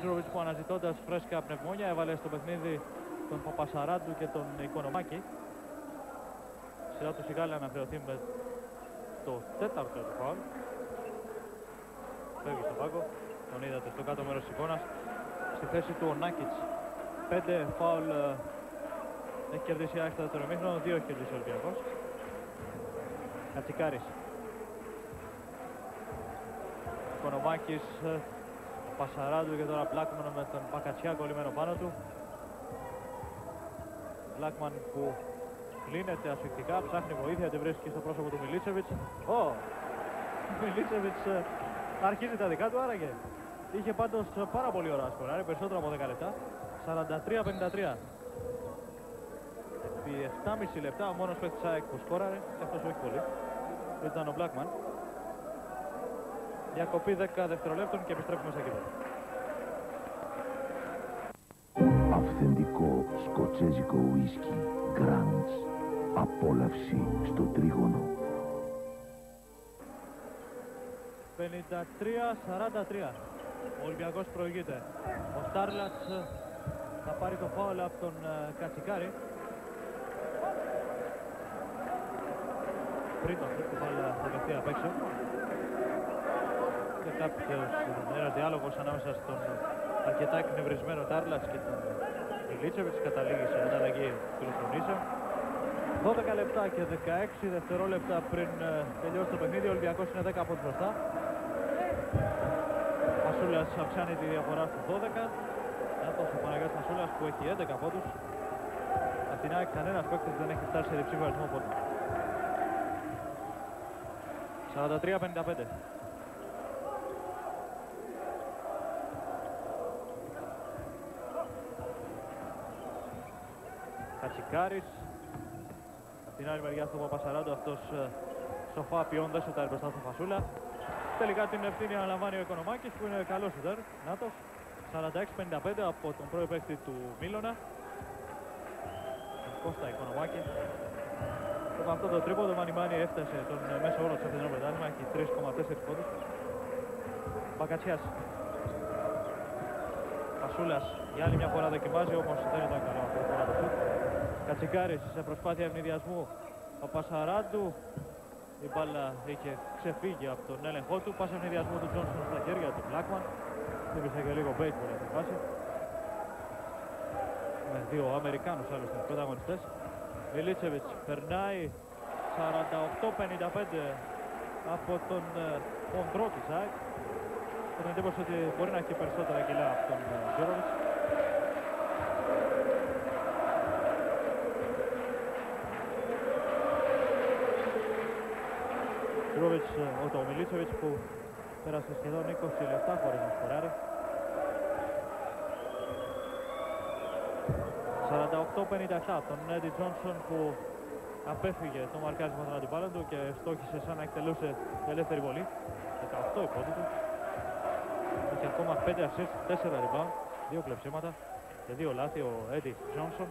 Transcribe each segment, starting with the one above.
Τζούροβιτς που αναζητώντας φρέσκα πνευμόνια έβαλε στο παιχνίδι τον Παπασαράντου και τον Οικονομάκη. Σειρά του Σιγάλα να χρεωθεί με το τέταρτο του φάουλ. Φεύγει στον πάγκο, τον είδατε στο κάτω μέρος της εικόνας. Στη θέση του ο Νάκιτς. 5 φάουλ έχει κερδίσει άχι στο δεύτερο ημίχρονο, 2 έχει κερδίσει ο Ολυμπιακός. Κατσικάρης. Οικονομάκης, Πασαράντου και τώρα Μπλάκμαν με τον Μπακατσιά κολλημένο πάνω του. Μπλάκμαν που λύνεται ασφυκτικά, ψάχνει βοήθεια, τη βρίσκει στο πρόσωπο του Μιλίτσεβιτς. Ο Μιλίτσεβιτς αρχίζει τα δικά του, άραγε. Είχε πάντως πάρα πολύ ώρα σκοράρει, περισσότερο από 10 λεπτά. 43-53. Επί 7,5 λεπτά ο μόνος παίκτης ΑΕΚ που σκόραρε, και αυτός όχι πολύ, ήταν ο Μπλάκμαν. Διακοπή 10 δευτερολέπτων και επιστρέφουμε στα κύπελα. Αυθεντικό σκοτσέζικο ουίσκι Grants. Απόλαυση στο τρίγωνο. 53-43. Ο Ολυμπιακός προηγείται. Ο Στάρλατς θα πάρει το φάουλ από τον Κατσικάρη. Πριν τον φάουλ θα δεχτεί απ' έξω. Και ένας διάλογος ανάμεσα στον αρκετά εκνευρισμένο Τάρλατς και τον Μιλίτσεβιτς καταλήγει σε ανταλλαγή τηλεφωνήσεων. 12 λεπτά και 16 δευτερόλεπτα πριν τελειώσει το παιχνίδι. Ο Ολυμπιακός είναι 10 από μπροστά. Μασούλας αυξάνει τη διαφορά στους 12. Νάτος ο Παναγιώτης Μασούλας που έχει 11 πόντους. Απ' την ΑΕΚ κανένας παίκτης δεν έχει φτάσει σε διψήφιο αριθμό πόντων. 43-55. Κατσικάρης. Απ' την άλλη μεριά στο Παπασαράντο, αυτός σοφά ποιόν δεν σουτάρει μπροστά στο Φασούλα. Τελικά την ευθύνη αναλαμβάνει ο Οικονομάκης που είναι καλός σουτέρ. Νάτος. 46-55 από τον πρώην παίκτη του Μίλωνα. Τον Κώστα Οικονομάκη. Και με αυτό το τρίποντο ο Μανιμάνι έφτασε τον μέσο όρο του Αθηνών πρωτάθλημα. Έχει 3,4 πόντους. Μπακατσιάς. Φασούλας για άλλη μια φορά δοκιμάζει, όμως δεν ήταν καλό αυτή τη φορά το σουτ. Κατσικάρης σε προσπάθεια ευνηδιασμού. Ο Πασαράντου. Η μπάλα είχε ξεφύγει από τον έλεγχό του. Πάσα ευνηδιασμού του Τζόνσον στα χέρια του Μπλάκμαν. Θύμισε και λίγο baseball αυτή τη φάση. Με δύο Αμερικάνους άλλωστε πρωταγωνιστές. Μιλίτσεβιτς περνάει 48-55 από τον χοντρό της ΑΕΚ. Έχω την εντύπωση ότι μπορεί να έχει περισσότερα κιλά από τον Τζούροβιτς. Ο Μιλίτσεβιτς που πέρασε σχεδόν 20 λεπτά χωρίς να σκοράρει. 48-57 τον Έντι Τζόνσον που απέφυγε το μαρκάρισμα των αντιπάλων του και στόχισε σαν να εκτελούσε ελεύθερη βολή. 18 η πόντη του. Είχε ακόμα 5 assist, 4 rebound, 2 κλεψίματα και 2 λάθη ο Έντι Τζόνσον.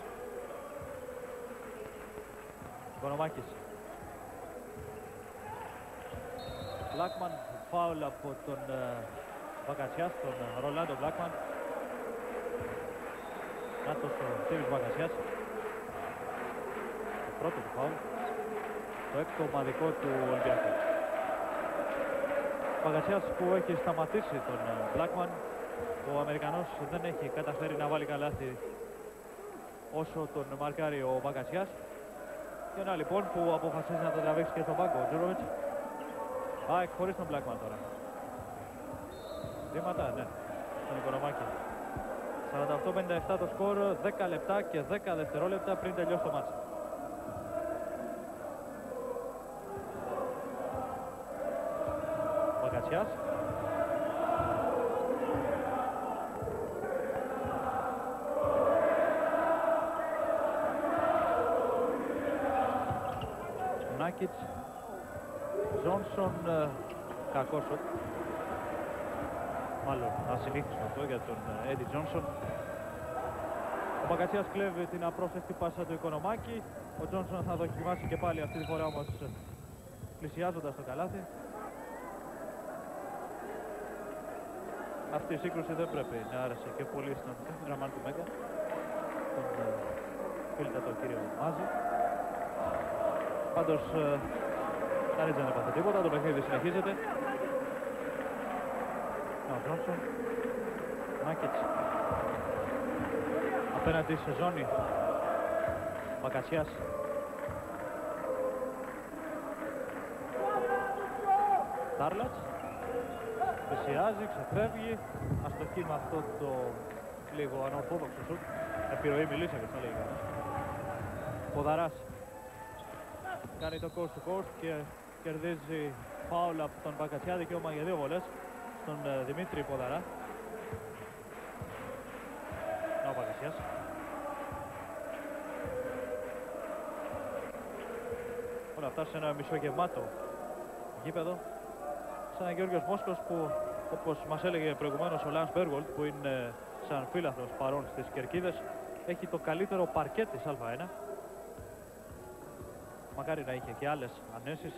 Οικονομάκης. Μπλάκμαν, φάουλ από τον Μπακατσιάς, τον Ρολάντο Μπλάκμαν. Νάτος ο Στίβης Μπακατσιάς. Το πρώτο του φάουλ. Το έκτο ομαδικό του Ολυμπιακού. Ο Μπακατσιάς που έχει σταματήσει τον Μπλάκμαν. Ο Αμερικανός δεν έχει καταφέρει να βάλει καλάθι όσο τον μαρκάρει ο Μπακατσιάς. Και ένα λοιπόν που αποφασίζει να τον τραβήξει και στον πάγκο ο Τζούροβιτς. ΑΕΚ χωρίς τον Μπλάκμαν τώρα. Βήματα, ναι, στον Οικονομάκη. 48-57 το σκορ, 10 λεπτά και 10 δευτερόλεπτα πριν τελειώσει το μάτς. Μπακατσιάς. Νάκιτς. Τζόνσον, κακό σουτ. Μάλλον ασυνήθιστο αυτό για τον Έντι Τζόνσον. Ο Μπακατσιάς κλέβει την απρόσεκτη πάσα του Οικονομάκη. Ο Τζόνσον θα δοκιμάσει και πάλι αυτή τη φορά όμως πλησιάζοντας το καλάθι. αυτή η σύγκρουση δεν πρέπει να άρεσε και πολύ στον Ραμάν του Μέγκα, τον φίλτα τον κύριο Μάζη. Πάντως κανείς δεν έπαθε τίποτα, το παιχνίδι συνεχίζεται. Ο Τζόνσον, Νάκετς, απέναντι σε ζώνη, Μπακασιάς. Τάρλατς, πλησιάζει, ξεφεύγει, αστοχή με αυτό το λίγο ανορθόδοξο σουτ. Επιρροή Μιλίσεβιτς θα λέει κανείς. Ποδαράς κάνει το coast to coast και κερδίζει φάουλ από τον Μπακασιά, δικαίωμα για 2 βολές στον Δημήτρη Ποδαρά. Ο Μπακασιάς. Όλα αυτά σε ένα μισογεμάτο γήπεδο. Σαν ένα Γιώργος Μόσχος που, όπως μας έλεγε προηγουμένως ο Λάνς Μπέργολτ, που είναι σαν φίλαθλος παρόν στις κερκίδες, έχει το καλύτερο παρκέ της Α1. Μακάρι να είχε και άλλες ανέσεις.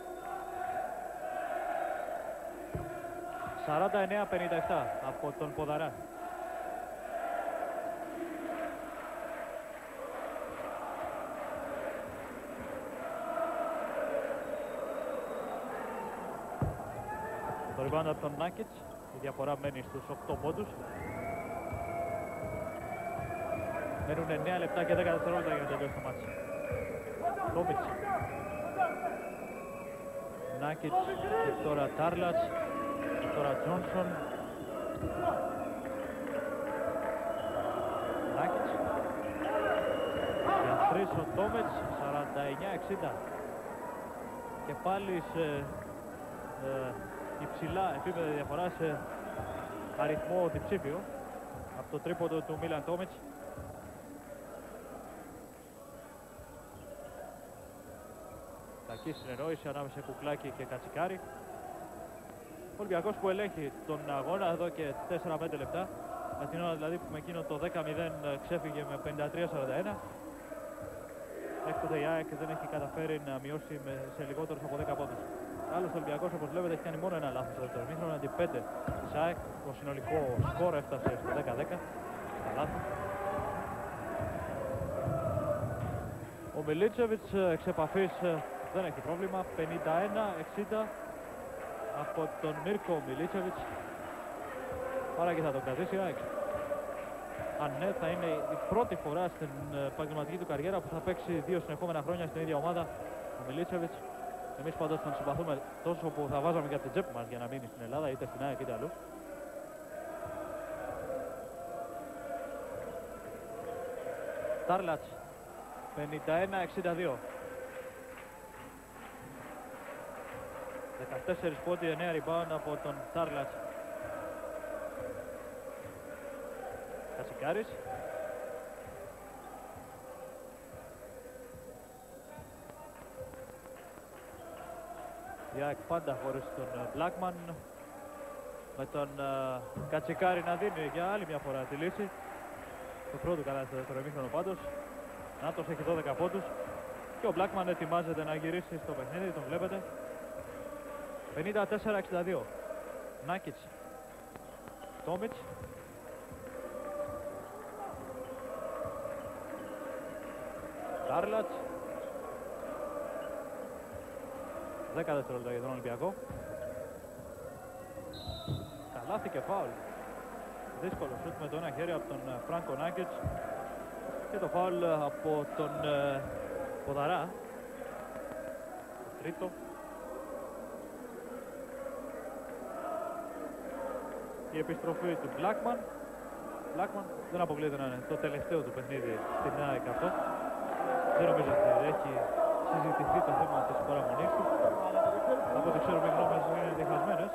49-57 από τον Ποδαρά. Το rebound από τον Νάκετς, η διαφορά μένει στους 8 πόντους. Μένουν 9 λεπτά και 10 δευτερόλεπτα για να τελειώσει το μάτσι. Τόμιτς, Νάκετς και τώρα Τάρλατς και τώρα Τζόνσον. Νάκετς για 3 ο Τόμιτς, 49-60 και πάλι σε υψηλά επίπεδα διαφορά, σε αριθμό διψήφιο από το τρίποντο του Μίλαν Τόμιτς. Κακή συνεννόηση ανάμεσα Κουκλάκη και Κατσικάρη. Ο Ολυμπιακός που ελέγχει τον αγώνα εδώ και 4-5 λεπτά, με την ώρα δηλαδή που με εκείνο το 10-0 ξέφυγε με 53-41. Έκτοτε η ΑΕΚ δεν έχει καταφέρει να μειώσει σε λιγότερους από 10 πόντους. Άλλος ο Ολυμπιακός, όπως βλέπετε, έχει κάνει μόνο ένα λάθος στο δεύτερο ημίχρονο, αντί 5 της ΑΕΚ. Το συνολικό σκορ έφτασε στο 10-10. Τα λάθη. Ο Μιλίτσεβιτς εξ επαφής δεν έχει πρόβλημα. 51-60 από τον Μίρκο Μιλίτσεβιτς. Άρα και θα τον κρατήσει η ΑΕΚ. Αν ναι, θα είναι η πρώτη φορά στην επαγγελματική του καριέρα που θα παίξει 2 συνεχόμενα χρόνια στην ίδια ομάδα ο Μιλίτσεβιτς. Εμείς πάντως τον συμπαθούμε τόσο που θα βάζαμε και από την τσέπη μας για να μείνει στην Ελλάδα, είτε στην ΑΕΚ είτε αλλού. Τάρλατς, 51-62. 14 πόντι, 9 rebound από τον Τάρλατς. Κατσικάρης. Η ΑΕΚ πάντα χωρίς τον Blackman, με τον Κατσικάρη να δίνει για άλλη μια φορά τη λύση. Το πρώτο καλά στο δεύτερο ημίχρονο πάντως. Νάτος έχει 12 πόντους και ο Blackman ετοιμάζεται να γυρίσει στο παιχνίδι, τον βλέπετε. 54-62. Νάκιτς, Τόμιτς, Τάρλατς. 10 δευτερόλεπτα για τον Ολυμπιακό. Καλάθι και φάουλ. Δύσκολο σούτ με το ένα χέρι από τον Φράνκο Νάκετς και το φάουλ από τον Ποδαρά. Το τρίτο. Η επιστροφή του Blackman. Blackman δεν αποκλείεται να είναι το τελευταίο του παιχνίδι στην ΑΕΚ αυτό. Δεν νομίζω ότι έχει συζητηθεί το θέμα της παραμονής του. Από ό,τι ξέρουμε οι γνώμες είναι διχασμένες.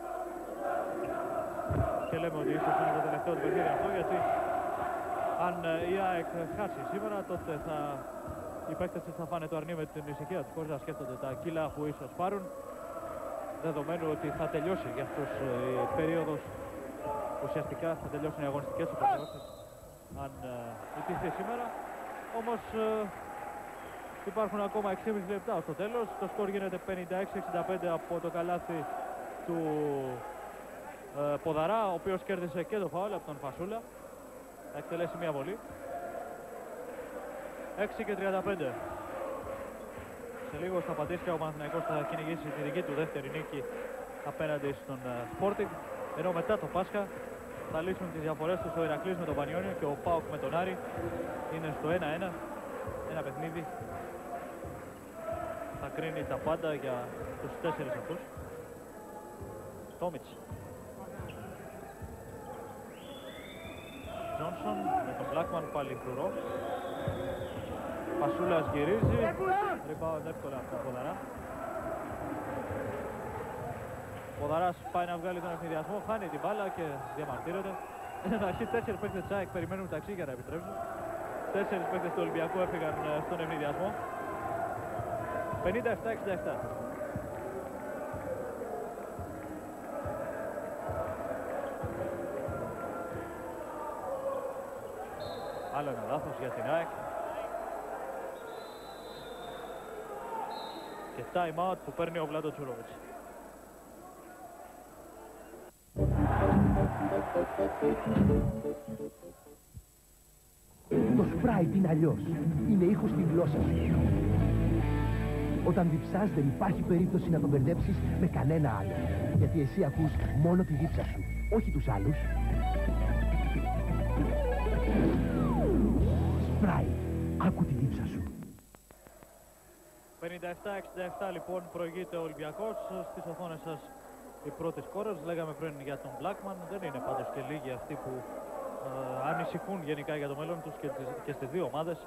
Και λέμε ότι ίσως είναι το τελευταίο του παιχνίδι αυτό, γιατί αν η ΑΕΚ χάσει σήμερα, τότε οι παίκτες θα φάνε το αρνί με την ησυχία τους, χωρίς να σκέφτονται τα κιλά που ίσως πάρουν, δεδομένου ότι θα τελειώσει για αυτούς η περίοδος. Ουσιαστικά θα τελειώσουν οι αγωνιστικές υποχρεώσεις αν ιτηθεί σήμερα. Όμως υπάρχουν ακόμα 6,5 λεπτά στο τέλος. Το σκορ γίνεται 56-65 από το καλάθι του Ποδαρά, ο οποίος κέρδισε και το φάουλ από τον Φασούλα. Θα εκτελέσει μία βολή. 6 και 35. Σε λίγο στα Πατήσια ο Παναθηναϊκός θα κυνηγήσει τη δική του δεύτερη νίκη απέναντι στον Sporting. Ενώ μετά το Πάσχα θα λύσουν τις διαφορές τους ο Ηρακλής με τον Πανιόνιο και ο ΠΑΟΚ με τον Άρη. Είναι στο 1-1. Ένα παιχνίδι θα κρίνει τα πάντα για τους 4 αυτούς. Τόμιτς. Τζόνσον με τον Blackman πάλι φρουρό. Πασούλας γυρίζει. Rebound εύκολα από τον Ποδαρά. Ποδαράς πάει να βγάλει τον ευνηδιασμό, χάνει την μπάλα και διαμαρτύρεται. Στην αρχή 4 παίκτες της ΑΕΚ περιμένουν ταξί για να επιτρέψουν. 4 παίκτες του Ολυμπιακού έφυγαν στον ευνηδιασμό. 57-67. Άλλο ένα λάθος για την ΑΕΚ. Και time out που παίρνει ο Βλάντο Τσουρόβιτς. Το Sprite είναι αλλιώς. Είναι ήχος στη γλώσσα σου. Όταν διψάς δεν υπάρχει περίπτωση να τον μπερδέψεις με κανένα άλλο. Γιατί εσύ ακούς μόνο τη δίψα σου, όχι τους άλλους. Sprite, άκου τη δίψα σου. 57-67 λοιπόν προηγείται ο Ολυμπιακός. Στις οθόνες σας οι πρώτες σκόρες. Λέγαμε πριν για τον Blackman. Δεν είναι πάντως και λίγοι αυτοί που ανησυχούν γενικά για το μέλλον τους και στις δύο ομάδες.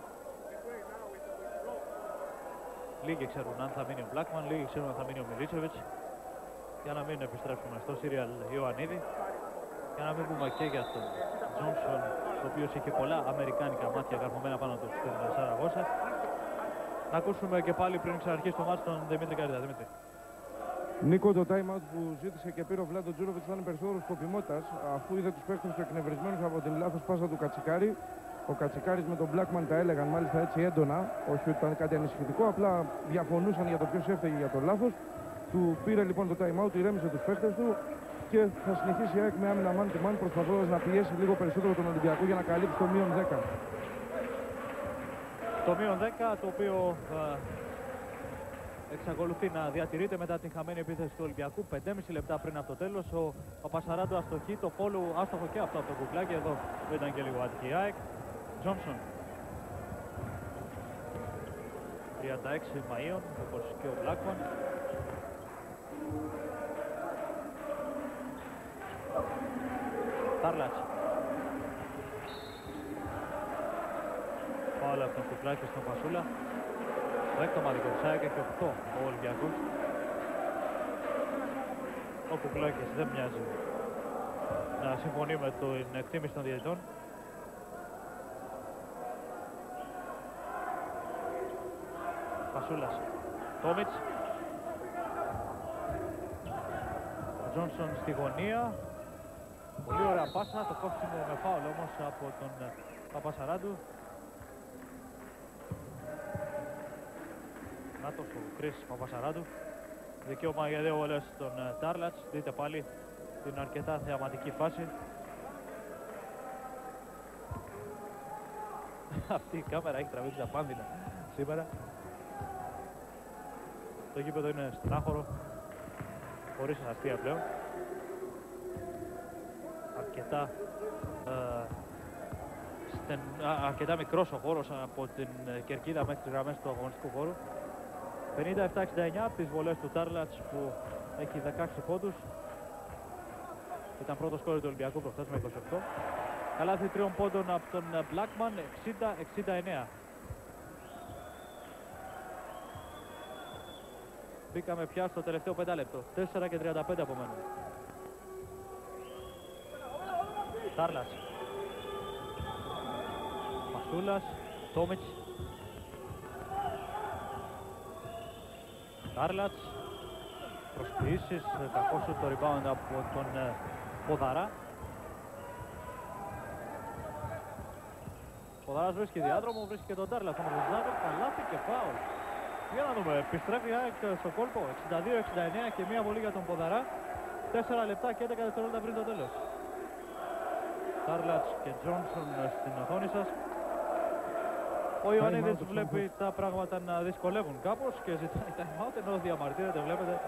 Λίγοι ξέρουν αν θα μείνει ο Blackman, λίγοι ξέρουν αν θα μείνει ο Μιλίτσεβιτς. Για να μην επιστρέψουμε στο σύριαλ Ιωαννίδη. Για να μην πούμε και για τον Τζόνσον, ο οποίος είχε πολλά αμερικάνικα μάτια καρφωμένα πάνω του στην Σαραγώσα. Να ακούσουμε και πάλι πριν ξαναρχίσει το μάτς τον Δημήτρη Καρίδα. Δημήτρη. Νίκο, το time out που ζήτησε και πήρε ο Βλάντο Τζούροβιτς ήταν περισσότερο σκοπιμότητας, αφού είδε τους παίκτες του εκνευρισμένους από την λάθος πάσα του Κατσικάρη. Ο Κατσικάρης με τον Blackman τα έλεγαν μάλιστα έτσι έντονα, όχι ότι ήταν κάτι ανησυχητικό, απλά διαφωνούσαν για το ποιος έφταιγε για το λάθος. Του πήρε λοιπόν το time out, ηρέμησε τους παίκτες του και θα συνεχίσει η ΑΕΚ με άμυνα man to man, προσπαθώντας να πιέσει λίγο περισσότερο τον Ολυμπιακό για να καλύψει το μείον 10. Το μείον 10, το οποίο εξακολουθεί να διατηρείται μετά την χαμένη επίθεση του Ολυμπιακού. 5,5 λεπτά πριν από το τέλος. Ο Παπασαράντου αστοχή, το φόλου άστοχο και αυτό από το κουκλάκι. Εδώ ήταν και λίγο άτυχη η ΑΕΚ. Τζόνσον. 36 Μαΐων, όπως και ο Blackman. Τάρλατς. Πάλα από τον κουκλάκι στον Φασούλα. Το έκτο μαδικό της ΑΕΚ έχει 8 ο Ολυμπιακός. Ο Κουκλάκης δεν μοιάζει να συμφωνεί με την εκτίμηση των διαιτητών. Φασούλας. Τόμιτς. Ο Τζόνσον στη γωνία. Πολύ ωραία πάσα. Το κόφτιμο με φάουλ όμως από τον Παπασαράντου. Νάτος ο Κρίς Παπασαράντου. Δικαίωμα για 2 βολές στον Τάρλατς. Δείτε πάλι την αρκετά θεαματική φάση. Αυτή η κάμερα έχει τραβήξει τα πάνδυνα σήμερα. Το γήπεδο είναι στενάχωρο, χωρίς αστεία πλέον. Αρκετά μικρός ο χώρος από την κερκίδα μέχρι τις γραμμές του αγωνιστικού χώρου. 57-69 από τις βολές του Τάρλατς που έχει 16 πόντους. Ήταν πρώτο σκόρ του Ολυμπιακού προχθές με 28. Καλάθι 3 πόντων από τον Blackman, 60-69. Μπήκαμε πια στο τελευταίο 5 λεπτό. 4 και 35 απομένουν. Τάρλατς. Μασούλας. Τόμιτς. Τάρλατς. Προσποιήσεις. Κακό σου το rebound από τον Ποδαρά. Ποδαράς βρίσκει διάδρομο, βρίσκει και τον Τάρλατς. Όμως ο καλάθι και φάουλ. Για να δούμε, επιστρέφει στο κόλπο. 62-69 και μία βολή για τον Ποδαρά. 4 λεπτά και 11 δευτερόλεπτα πριν το τέλος. Τάρλατς και Τζόνσον στην οθόνη σας. Ο Ιωαννίδης βλέπει τα πράγματα να δυσκολεύουν κάπως και ζητάει time out, ενώ διαμαρτύρεται, βλέπετε,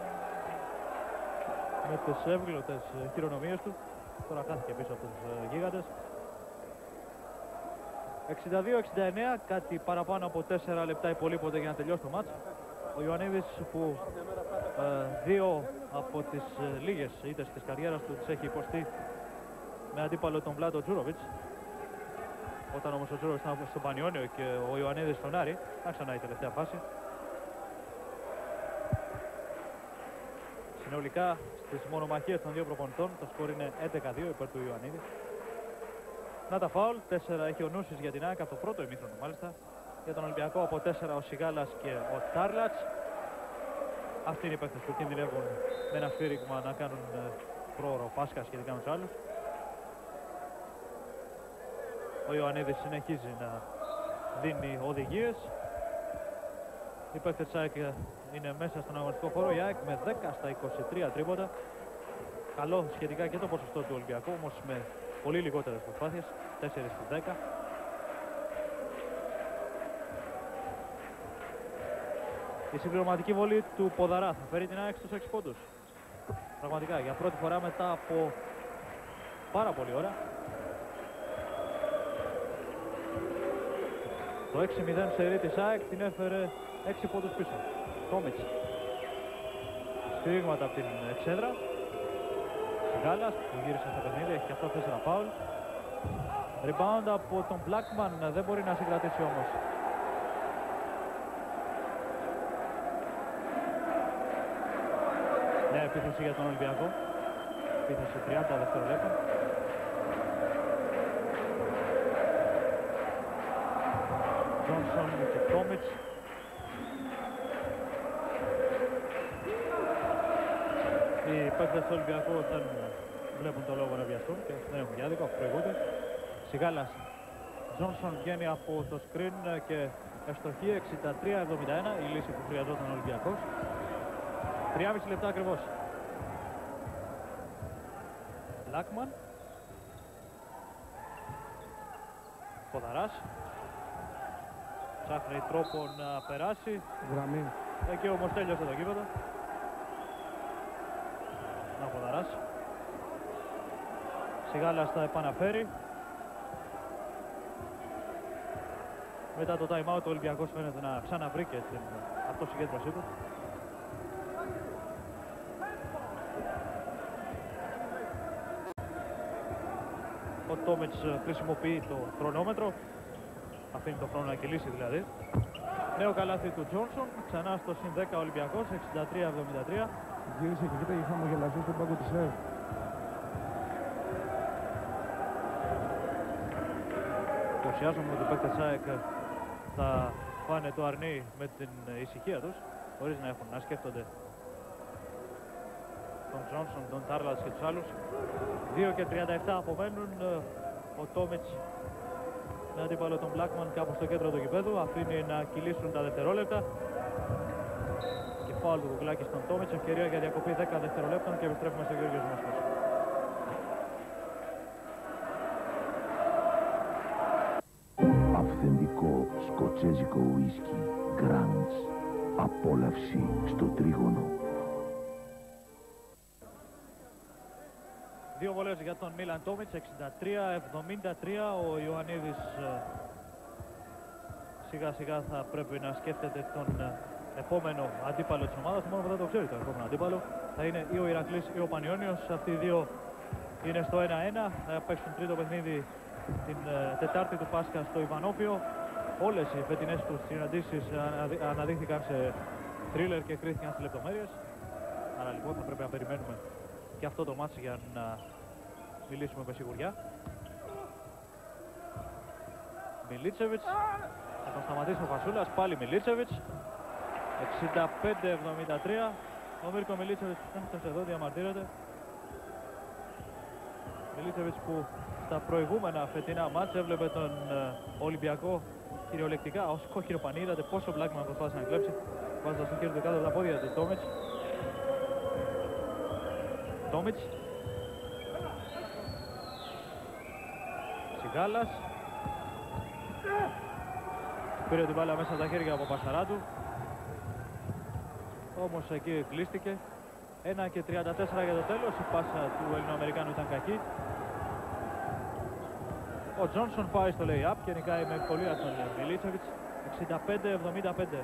με τις εύγλωτες χειρονομίες του. Τώρα χάθηκε πίσω από τους γίγαντες. 62-69, κάτι παραπάνω από 4 λεπτά υπολείπονται για να τελειώσει το μάτς. Ο Ιωαννίδης που δύο από τις λίγες ήττες της καριέρας του τις έχει υποστεί με αντίπαλο τον Βλάντο Τζούροβιτς. Όταν όμως ο Τζούροβιτς ήταν στο Πανιόνιο και ο Ιωαννίδης στον Άρη, να ξανά η τελευταία φάση. Συνολικά στις μονομαχίες των δύο προπονητών το σκορ είναι 11-2 υπέρ του Ιωαννίδη. Να τα φάουλ, 4 έχει ο Νούσης για την ΑΕΚ από το πρώτο ημίχρονο μάλιστα. Για τον Ολυμπιακό από 4 ο Σιγάλας και ο Τάρλατς. Αυτοί είναι οι παίκτες που κινδυνεύουν με ένα σφύριγμα να κάνουν πρόωρο Πάσχα σχετικά με τους άλλους. Ο Ιωαννίδης συνεχίζει να δίνει οδηγίες. Οι παίκτες της ΑΕΚ είναι μέσα στον αγωνιστικό χώρο. Η ΑΕΚ με 10 στα 23 τρίποτα. Καλό σχετικά και το ποσοστό του Ολυμπιακού, όμως με πολύ λιγότερες προσπάθειες, 4 στις 10. Η συμπληρωματική βολή του Ποδαρά θα φέρει την ΑΕΚ στους 6 πόντους. Πραγματικά για πρώτη φορά μετά από πάρα πολλή ώρα. Το 6-0 σερί της ΑΕΚ την έφερε 6 πόντους πίσω. Τόμιτς. Σφυρίγματα από την εξέδρα. Σιγάλας που γύρισε στο παιχνίδι, έχει και αυτό 4 φάουλ. Rebound από τον Blackman, δεν μπορεί να συγκρατήσει όμως. Νέα επίθεση για τον Ολυμπιακό. Επίθεση 30 δευτερολέπτα. Τζόνσον και Τόμιτς. Οι παίκτες του Ολυμπιακού δεν βλέπουν το λόγο να βιαστούν και δεν έχουν διάδικο, αφού προηγούνται. Σιγάλας. Τζόνσον βγαίνει από το screen και ευστοχή 63-71, η λύση που χρειαζόταν ο Ολυμπιακός. 3,5 λεπτά ακριβώς. Λάκμαν. Ποδαράς. Ψάχνει τρόπο να περάσει. Γραμμή. Εκεί όμως τέλειωσε το γήπεδο. Να Ποδαράς. Σιγάλας θα επαναφέρει. Μετά το time out ο Ολυμπιακός φαίνεται να ξαναβρει και την αυτοσυγκέντρωσή του. Ο Τόμιτς χρησιμοποιεί το χρονόμετρο. Αφήνει το χρόνο να κυλήσει δηλαδή. Νέο καλάθι του Τζόνσον. Ξανά στο συν 10 Ολυμπιακός. 63-73. Γύρισε και κοίταγε χαμογελαστό στον πάγκο της ΕΕ. Υποψιάζομαι ότι οι παίκτες ΑΕΚ θα πάνε το αρνί με την ησυχία τους, χωρίς να έχουν να σκέφτονται τον Τζόνσον, τον Τάρλατς και τους άλλους. 2 και 37 απομένουν. Ο Τόμιτς με αντίπαλο τον Blackman κάπου στο κέντρο του γηπέδου. Αφήνει να κυλήσουν τα δευτερόλεπτα. Και φάουλ του κουκλάκι στον Τόμιτς. Ευκαιρία για διακοπή 10 δευτερολέπτων και επιστρέφουμε στο Γιώργος Μόσχος. Αυθεντικό σκοτσέζικο ουίσκι Grants. Απόλαυση στο τρίγωνο. Δύο βολές για τον Μίλαν Τόμιτς, 63-73. Ο Ιωαννίδης σιγά σιγά θα πρέπει να σκέφτεται τον επόμενο αντίπαλο της ομάδας. Μόνο που δεν το ξέρει το επόμενο αντίπαλο. Θα είναι ή ο Ηρακλής ή ο Πανιόνιος. Αυτοί οι δύο είναι στο 1-1. Θα παίξουν τρίτο παιχνίδι την Τετάρτη του Πάσχα στο Ιβανόπιο. Όλες οι φετινές τους συναντήσεις αναδείχθηκαν σε θρίλερ και κρίθηκαν σε λεπτομέρειες. Άρα λοιπόν θα πρέπει να περιμένουμε και αυτό το μάτσι για να μιλήσουμε με σιγουριά. Μιλίτσεβιτς. Θα τον σταματήσει ο Φασούλας. Πάλι Μιλίτσεβιτς. 65-73. Ο Μίρκο Μιλίτσεβιτς έφτασε εδώ, διαμαρτύρεται. Μιλίτσεβιτς που στα προηγούμενα φετινά μάτς έβλεπε τον Ολυμπιακό κυριολεκτικά ως κόκκινο πανί. Είδατε πόσο Blackman προσπάθησε να κλέψει, βάζοντας το χέρι του κάτω από τα πόδια του Τόμιτς. Τόμιτς. Σιγάλας. Πήρε την μπάλα μέσα από τα χέρια από Πασαράτου. Όμως εκεί κλείστηκε. 1 και 34 για το τέλος. Η πάσα του Ελληνοαμερικάνου ήταν κακή. Ο Τζόνσον πάει στο lay-up και νικάει με ευκολία τον Μιλίτσεβιτς. 65-75.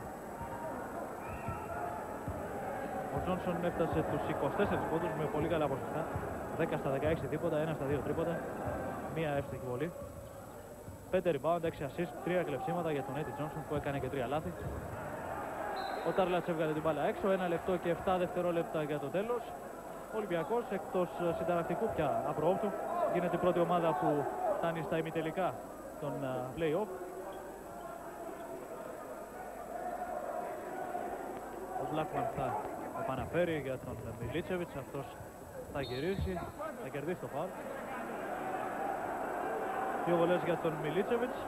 Ο Τζόνσον έφτασε τους 24 πόντους με πολύ καλά ποσοστά. 10 στα 16 τίποτα, 1 στα 2 τρίποτα. Μία εύστοχη βολή. 5 rebound, 6 assist, 3 κλεψίματα για τον Eddie Johnson που έκανε και 3 λάθη. Ο Τάρλατς έβγαλε την μπάλα έξω, 1 λεπτό και 7 δευτερόλεπτα για το τέλος. Ο Ολυμπιακός εκτός συνταρακτικού πια απροόπτου γίνεται η πρώτη ομάδα που φτάνει στα ημιτελικά των play-off. Ο Blackman θα επαναφέρει για τον Μιλίτσεβιτς, αυτός θα γυρίσει, θα κερδίσει το φάουλ. 2 βολές για τον Μιλίτσεβιτς.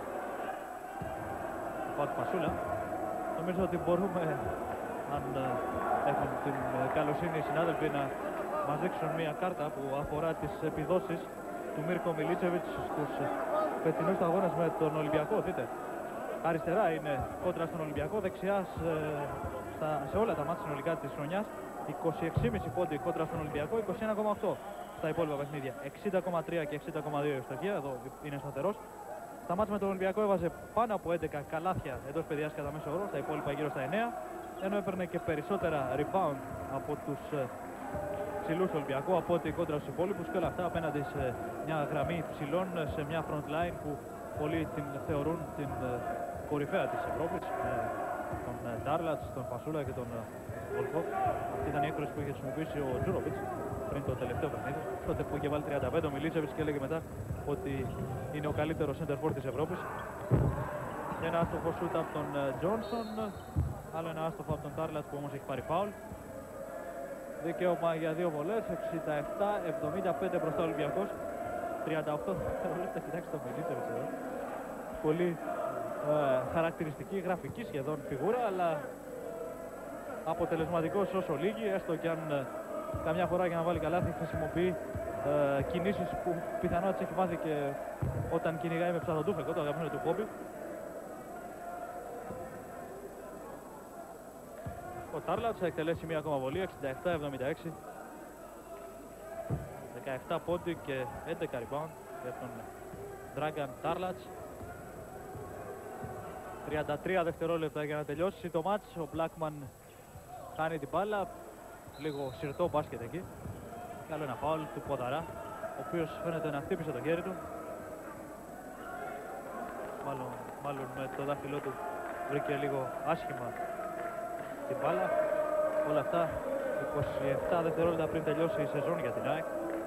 Πάω Πασούλα. Νομίζω ότι μπορούμε, αν έχουν την καλοσύνη οι συνάδελφοι, να μας δείξουν μια κάρτα που αφορά τις επιδόσεις του Μίρκο Μιλίτσεβιτς στους φετινούς αγώνες με τον Ολυμπιακό. Δείτε, αριστερά είναι κόντρα στον Ολυμπιακό, δεξιά σε όλα τα μάτια συνολικά της χρονιάς. 26,5 πόντι κόντρα στον Ολυμπιακό, 21,8 στα υπόλοιπα παιχνίδια. 60,3 και 60,2 ευστοχία, εδώ είναι σταθερός. Στα μάτια με τον Ολυμπιακό έβαζε πάνω από 11 καλάθια εντός παιδιάς κατά μέσο όρο, στα υπόλοιπα γύρω στα 9. Ενώ έπαιρνε και περισσότερα rebound από τους ψηλούς Ολυμπιακού από ό,τι κόντρα στους υπόλοιπους, και όλα αυτά απέναντι σε μια γραμμή ψηλών, σε μια front line που πολλοί την θεωρούν την κορυφαία της Ευρώπης. Τον Τάρλατς, τον Πασούλα και τον Βολκόφ. Αυτή ήταν η έκφραση που είχε χρησιμοποιήσει ο Τζούροβιτς πριν το τελευταίο παιχνίδι. Τότε που είχε βάλει 35 ο Μιλίτσεβιτς και έλεγε μετά ότι είναι ο καλύτερος center for της Ευρώπης. Ένα άστοχο σούτ από τον Τζόνσον, άλλο ένα άστοχο από τον Τάρλατς που όμως έχει πάρει φάουλ. Δικαίωμα για 2 βολές, 67-75 μπροστά ο Ολυμπιακός. 38 δευτερόλεπτα, κοιτάξτε τον Μιλίτσεβιτς εδώ. Πολύ χαρακτηριστική, γραφική σχεδόν φιγούρα, αλλά αποτελεσματικός όσο λίγοι, έστω και αν καμιά φορά για να βάλει καλάθι χρησιμοποιεί κινήσεις που πιθανότατα τις έχει μάθει και όταν κυνηγάει με ψαροντούφεκο, το αγαπημένο του χόμπι. Ο Τάρλατς θα εκτελέσει μία ακόμα βολή, 67-76. 17 πόντι και 11 rebound για τον Dragan Τάρλατς. 33 δευτερόλεπτα για να τελειώσει το μάτς. Ο Blackman χάνει την μπάλα. Λίγο σιρτό μπάσκετ εκεί. Και άλλο ένα φάουλ του Ποδαρά, ο οποίος φαίνεται να χτύπησε το χέρι του. Μάλλον με το δάχτυλό του βρήκε λίγο άσχημα την μπάλα. Όλα αυτά 27 δευτερόλεπτα πριν τελειώσει η σεζόν για την ΑΕΚ.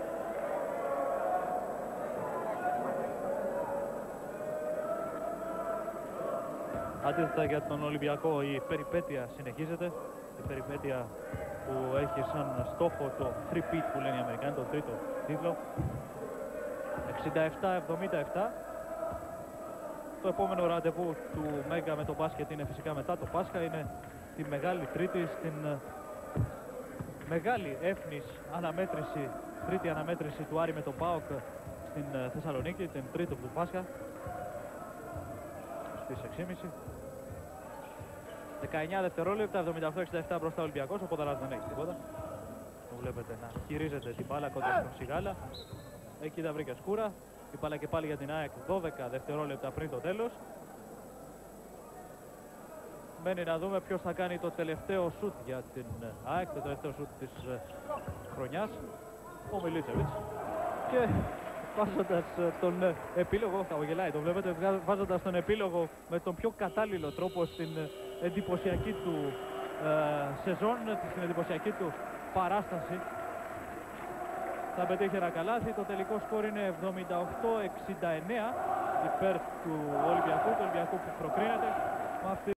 Αντίθετα για τον Ολυμπιακό η περιπέτεια συνεχίζεται. Η περιπέτεια που έχει σαν στόχο το 3-peat που λένε οι Αμερικάνοι, το τρίτο τίτλο. 67-77. Το επόμενο ραντεβού του Μέγκα με το μπάσκετ είναι φυσικά μετά το Πάσχα. Είναι τη Μεγάλη Τρίτη, στην μεγάλη έφνης αναμέτρηση, τρίτη αναμέτρηση του Άρη με τον ΠΑΟΚ στην Θεσσαλονίκη, την τρίτη του Πάσχα, στις 6.30. 19 δευτερόλεπτα, 78-67 μπροστά ο Ολυμπιακός, ο Ποδαράς δεν έχει τίποτα. Το βλέπετε να χειρίζεται την μπάλα κοντά στον Σιγάλα. Εκεί τα βρήκε σκούρα. Η μπάλα και πάλι για την ΑΕΚ 12 δευτερόλεπτα πριν το τέλος. Μένει να δούμε ποιος θα κάνει το τελευταίο σουτ για την ΑΕΚ, το τελευταίο σουτ της χρονιάς. Ο Μιλίτσεβιτς. Και βάζοντας τον επίλογο, χαμογελάει, το βλέπετε, βάζοντας τον επίλογο με τον πιο κατάλληλο τρόπο στην εντυπωσιακή του σεζόν, στην εντυπωσιακή του παράσταση. Θα πετύχει ένα καλάθι, το τελικό σκορ είναι 78-69 υπέρ του Ολυμπιακού, του Ολυμπιακού που προκρίνεται.